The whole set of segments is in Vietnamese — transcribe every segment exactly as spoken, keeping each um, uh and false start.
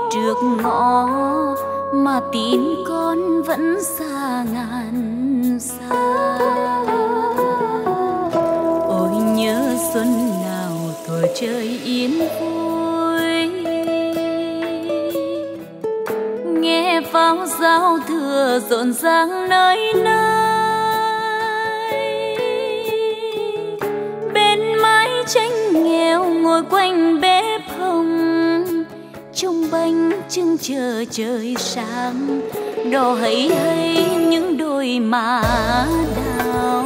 trước ngõ mà tin con vẫn xa ngàn xa. Ôi nhớ xuân nào thuở trời yên vui, nghe pháo giao thừa rộn ràng nơi nơi. Bên mái tranh nghèo ngồi quanh bếp hồng, trông bánh trưng chờ trời sáng, đỏ hay hay những đôi má đào.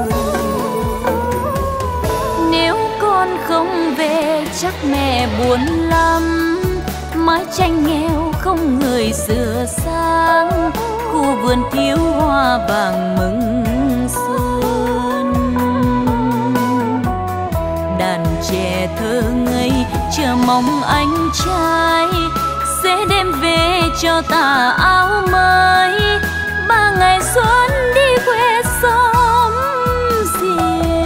Nếu con không về chắc mẹ buồn lắm, mái tranh nghèo không người sửa sang, khu vườn thiếu hoa vàng mừng xuân. Đàn trẻ thơ ngây chờ mong anh trai sẽ đem về cho ta áo mới. Ba ngày xuân đi quê xóm riêng,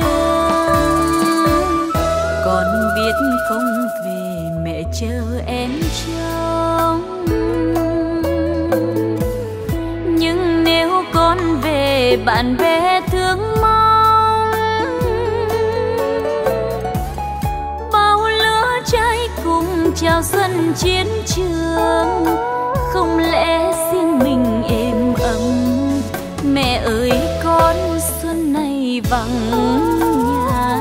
con biết không về mẹ chờ em trông. Nhưng nếu con về bạn bè thương mong, bao lứa trai cùng chào xuân chiến trường. Không lẽ riêng mình êm ấm, mẹ ơi con xuân này vắng nhà.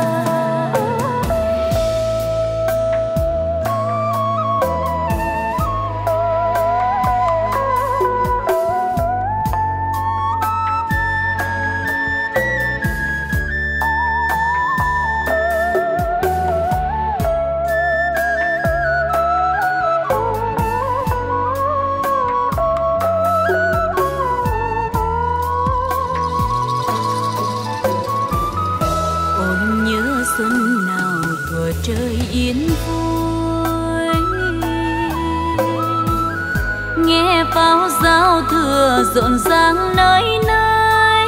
Xuân nào thuở trời yên vui, nghe pháo giao thừa rộn ràng nơi nơi.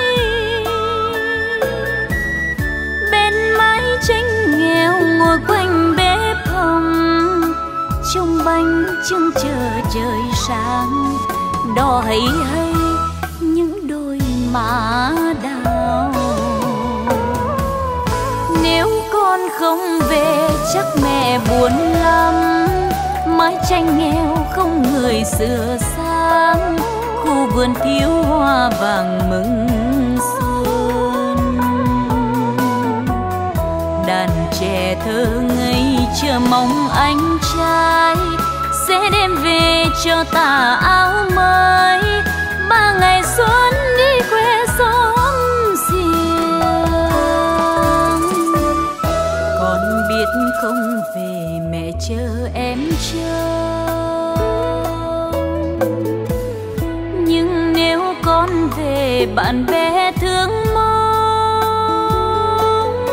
Bên mái tranh nghèo ngồi quanh bếp hồng, trông bánh trưng chờ trời sáng, đỏ hay hay những đôi má đào. Nếu con không về chắc mẹ buồn lắm, mái tranh nghèo không người sửa sang, khu vườn thiếu hoa vàng mừng xuân. Đàn trẻ thơ ngây chờ mong anh trai sẽ đem về cho ta áo mới. Ba ngày xuân đi quê xóm không về mẹ chờ em trông. Nhưng nếu con về bạn bè thương mong,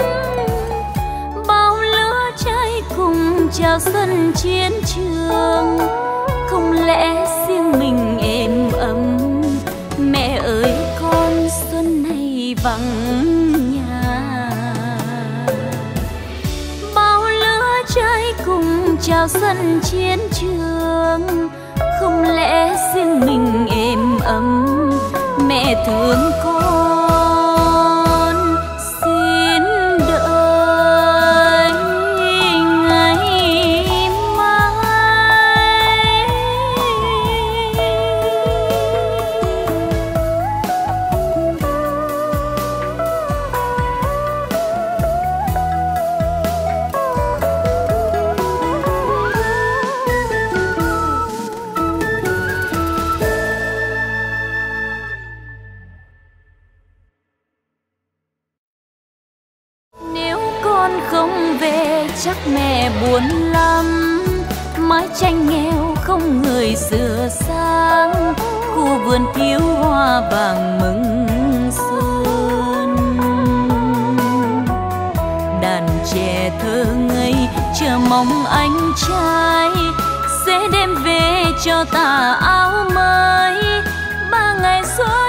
bao lứa trai cùng chào xuân chiến trường. Không lẽ riêng mình êm ấm, mẹ ơi con xuân này vắng trai cùng chào xuân chiến trường. Không lẽ riêng mình êm ấm, mẹ thương con xin đợi ngày mai. Không về chắc mẹ buồn lắm, mái tranh nghèo không người sửa sang, khu vườn thiếu hoa vàng mừng xuân. Đàn trẻ thơ ngây chờ mong anh trai sẽ đem về cho ta áo mới. Ba ngày xuân